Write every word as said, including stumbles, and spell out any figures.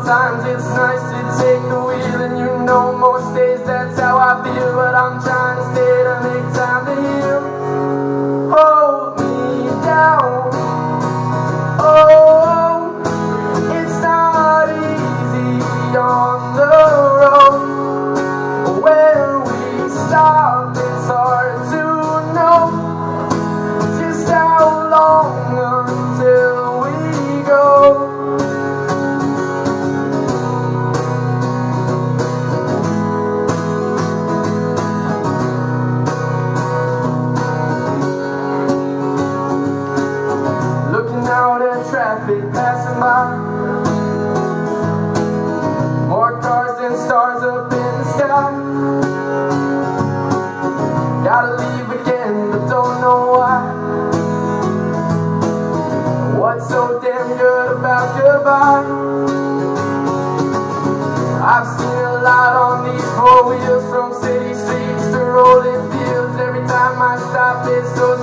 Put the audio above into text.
Sometimes it's nice to take the wheel, and you know most days that's how I feel. But I'm trying to stay to make time to heal. Hold me down. Oh, it's not easy on the road. When we stop, it's hard to know just how long until we go. Out at traffic passing by, more cars than stars up in the sky. Gotta leave again, but don't know why. What's so damn good about goodbye? I've seen a lot on these four wheels, from city streets to rolling fields. Every time I stop, it's so